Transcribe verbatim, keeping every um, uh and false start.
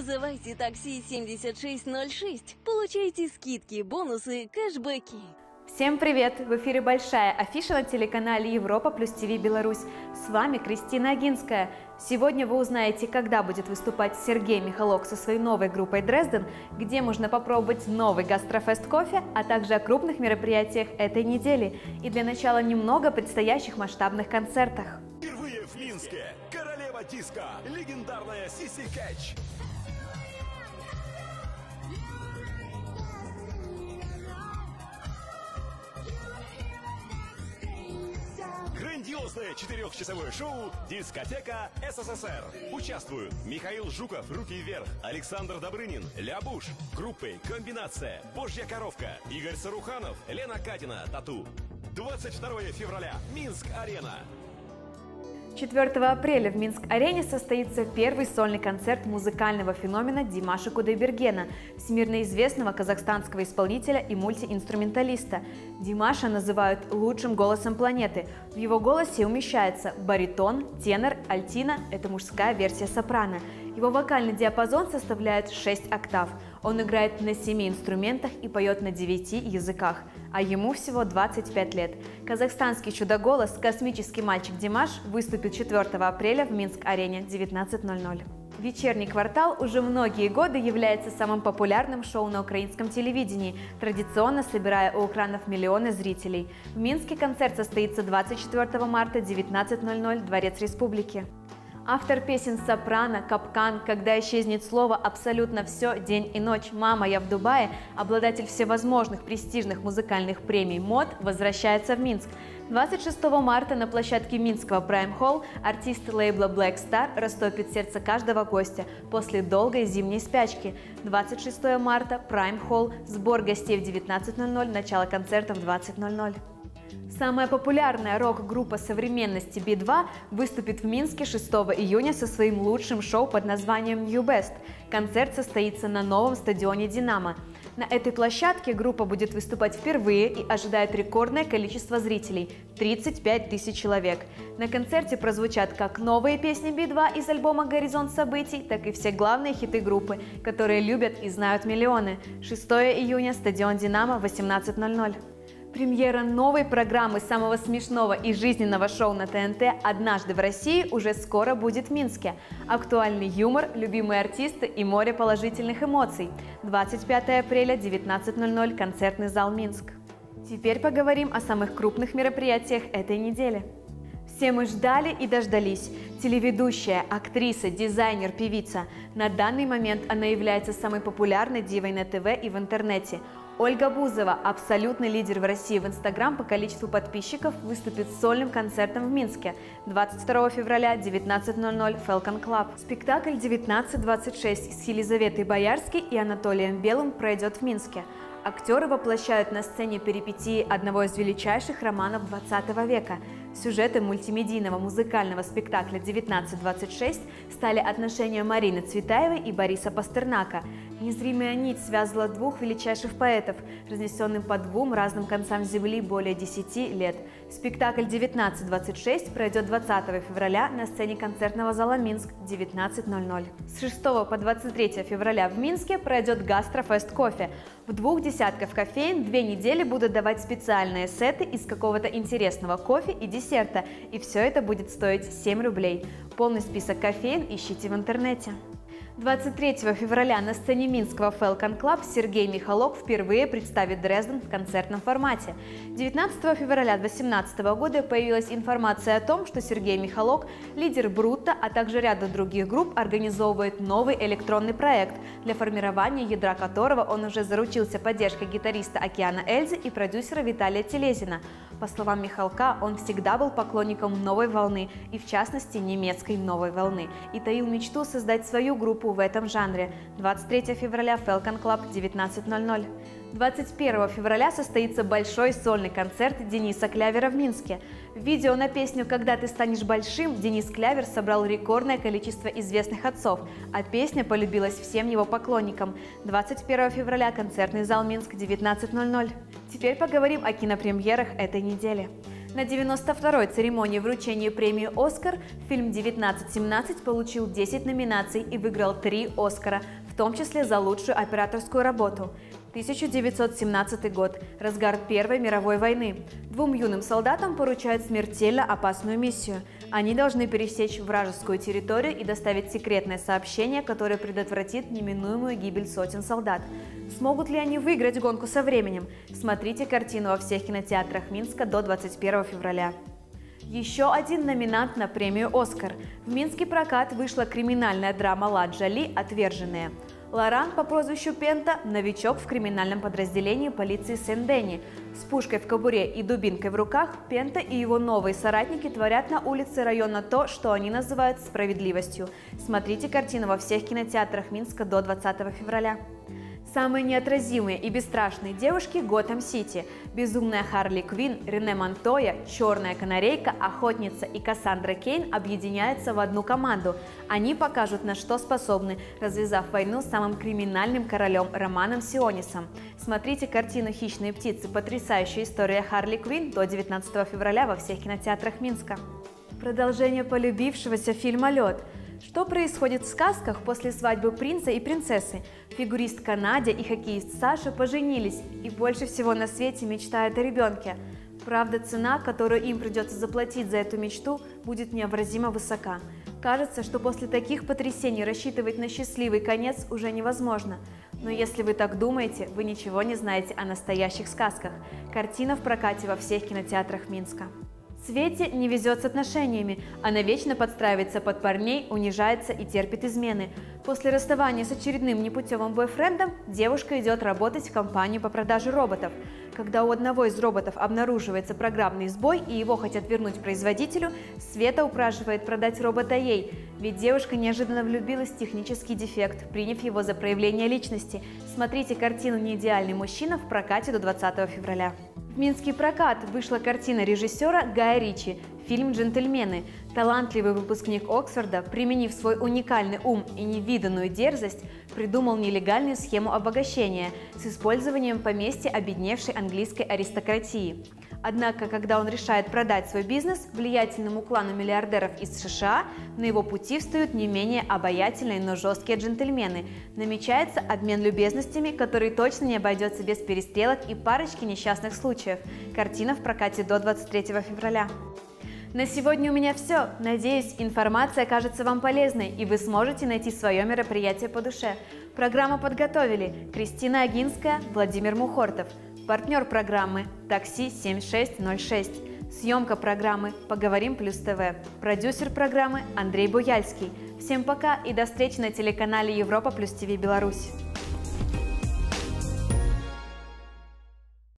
Вызывайте такси семьдесят шесть ноль шесть. Получайте скидки, бонусы, кэшбэки. Всем привет! В эфире большая афиша на телеканале Европа плюс ТВ Беларусь. С вами Кристина Агинская. Сегодня вы узнаете, когда будет выступать Сергей Михалок со своей новой группой Дрезден, где можно попробовать новый гастрофест кофе, а также о крупных мероприятиях этой недели. И для начала немного о предстоящих масштабных концертах. Впервые в Минске королева диска, легендарная Сиси Кэтч. Грандиозное четырехчасовое шоу «Дискотека СССР». Участвуют Михаил Жуков «Руки вверх», Александр Добрынин «Ля-Буш», группы «Комбинация», «Божья коровка», Игорь Саруханов, Лена Катина «Тату». двадцать второе февраля. Минск-арена. четвёртого апреля в Минск-арене состоится первый сольный концерт музыкального феномена Димаша Кудайбергена, всемирно известного казахстанского исполнителя и мультиинструменталиста. Димаша называют лучшим голосом планеты. В его голосе умещается баритон, тенор, альтина – это мужская версия сопрано. Его вокальный диапазон составляет шесть октав. Он играет на семи инструментах и поет на девяти языках, а ему всего двадцать пять лет. Казахстанский чудо-голос «Космический мальчик Димаш» выступит четвёртого апреля в Минск-арене в девятнадцать ноль ноль. «Вечерний квартал» уже многие годы является самым популярным шоу на украинском телевидении, традиционно собирая у экранов миллионы зрителей. В Минске концерт состоится двадцать четвёртого марта в девятнадцать ноль ноль, Дворец Республики. Автор песен «Сопрано», «Капкан», «Когда исчезнет слово», «Абсолютно все», «День и ночь», «Мама, я в Дубае», обладатель всевозможных престижных музыкальных премий МОД возвращается в Минск. двадцать шестого марта на площадке Минского Prime Hall артист лейбла Black Star растопит сердце каждого гостя после долгой зимней спячки. двадцать шестого марта Prime Hall, сбор гостей в девятнадцать ноль ноль, начало концерта в двадцать ноль ноль. Самая популярная рок-группа современности би два выступит в Минске шестого июня со своим лучшим шоу под названием New Best. Концерт состоится на новом стадионе «Динамо». На этой площадке группа будет выступать впервые и ожидает рекордное количество зрителей – тридцать пять тысяч человек. На концерте прозвучат как новые песни би два из альбома «Горизонт событий», так и все главные хиты группы, которые любят и знают миллионы. шестого июня, стадион «Динамо», восемнадцать ноль ноль. Премьера новой программы самого смешного и жизненного шоу на ТНТ «Однажды в России» уже скоро будет в Минске. Актуальный юмор, любимые артисты и море положительных эмоций. двадцать пятого апреля, девятнадцать ноль ноль, концертный зал Минск. Теперь поговорим о самых крупных мероприятиях этой недели. Все мы ждали и дождались. Телеведущая, актриса, дизайнер, певица. На данный момент она является самой популярной дивой на ТВ и в интернете. Ольга Бузова, абсолютный лидер в России в Инстаграм по количеству подписчиков, выступит с сольным концертом в Минске двадцать второго февраля, девятнадцать ноль ноль, Falcon Club. Спектакль девятнадцать двадцать шесть с Елизаветой Боярской и Анатолием Белым пройдет в Минске. Актеры воплощают на сцене перипетии одного из величайших романов двадцатого века. Сюжетом мультимедийного музыкального спектакля девятнадцать двадцать шесть стали отношения Марины Цветаевой и Бориса Пастернака. Незримая нить связывала двух величайших поэтов, разнесенным по двум разным концам земли более десяти лет. Спектакль девятнадцать двадцать шесть пройдет двадцатого февраля на сцене концертного зала Минск в девятнадцать ноль ноль. С шестого по двадцать третье февраля в Минске пройдет гастрофест кофе. В двух десятках кофеин две недели будут давать специальные сеты из какого-то интересного кофе и десерта, и все это будет стоить семь рублей. Полный список кофеин ищите в интернете. двадцать третьего февраля на сцене Минского Falcon Club Сергей Михалок впервые представит Дрезден в концертном формате. девятнадцатого февраля две тысячи восемнадцатого года появилась информация о том, что Сергей Михалок, лидер Брутто, а также ряда других групп, организовывает новый электронный проект, для формирования ядра которого он уже заручился поддержкой гитариста Океана Эльзы и продюсера Виталия Телезина. По словам Михалка, он всегда был поклонником новой волны, и в частности немецкой новой волны, и таил мечту создать свою группу в этом жанре. двадцать третьего февраля Falcon Club, девятнадцать ноль ноль. двадцать первого февраля состоится большой сольный концерт Дениса Клявера в Минске. В видео на песню «Когда ты станешь большим» Денис Клявер собрал рекордное количество известных отцов, а песня полюбилась всем его поклонникам. двадцать первого февраля концертный зал Минск, девятнадцать ноль ноль. Теперь поговорим о кинопремьерах этой недели. На девяносто второй церемонии вручения премии «Оскар» фильм девятнадцать семнадцать получил десять номинаций и выиграл три «Оскара», в том числе за лучшую операторскую работу. тысяча девятьсот семнадцатый год. Разгар Первой мировой войны. Двум юным солдатам поручают смертельно опасную миссию. Они должны пересечь вражескую территорию и доставить секретное сообщение, которое предотвратит неминуемую гибель сотен солдат. Смогут ли они выиграть гонку со временем? Смотрите картину во всех кинотеатрах Минска до двадцать первого февраля. Еще один номинант на премию «Оскар». В минский прокат вышла криминальная драма «Ла Джоли. Отверженные». Лоран по прозвищу Пента – новичок в криминальном подразделении полиции Сен-Дени. С пушкой в кобуре и дубинкой в руках Пента и его новые соратники творят на улице района то, что они называют справедливостью. Смотрите картину во всех кинотеатрах Минска до двадцатого февраля. Самые неотразимые и бесстрашные девушки Готэм-Сити. Безумная Харли Квинн, Рене Монтоя, Черная Канарейка, Охотница и Кассандра Кейн объединяются в одну команду. Они покажут, на что способны, развязав войну с самым криминальным королем Романом Сионисом. Смотрите картину «Хищные птицы. Потрясающая история Харли Квинн» до девятнадцатого февраля во всех кинотеатрах Минска. Продолжение полюбившегося фильма «Лед». Что происходит в сказках после свадьбы принца и принцессы? Фигуристка Надя и хоккеист Саша поженились и больше всего на свете мечтают о ребенке. Правда, цена, которую им придется заплатить за эту мечту, будет невообразимо высока. Кажется, что после таких потрясений рассчитывать на счастливый конец уже невозможно. Но если вы так думаете, вы ничего не знаете о настоящих сказках. Картина в прокате во всех кинотеатрах Минска. Свете не везет с отношениями, она вечно подстраивается под парней, унижается и терпит измены. После расставания с очередным непутевым бойфрендом девушка идет работать в компанию по продаже роботов. Когда у одного из роботов обнаруживается программный сбой и его хотят вернуть производителю, Света упрашивает продать робота ей, ведь девушка неожиданно влюбилась в технический дефект, приняв его за проявление личности. Смотрите картину «Неидеальный мужчина» в прокате до двадцатого февраля. В минский прокат вышла картина режиссера Гая Ричи, фильм «Джентльмены». Талантливый выпускник Оксфорда, применив свой уникальный ум и невиданную дерзость, придумал нелегальную схему обогащения с использованием поместья обедневшей английской аристократии. Однако, когда он решает продать свой бизнес влиятельному клану миллиардеров из США, на его пути встают не менее обаятельные, но жесткие джентльмены. Намечается обмен любезностями, который точно не обойдется без перестрелок и парочки несчастных случаев. Картина в прокате до двадцать третьего февраля. На сегодня у меня все. Надеюсь, информация окажется вам полезной, и вы сможете найти свое мероприятие по душе. Программу подготовили Кристина Агинская, Владимир Мухортов. Партнер программы «Такси семь шесть ноль шесть». Съемка программы «Поговорим плюс ТВ». Продюсер программы Андрей Буяльский. Всем пока и до встречи на телеканале Европа плюс ТВ Беларусь.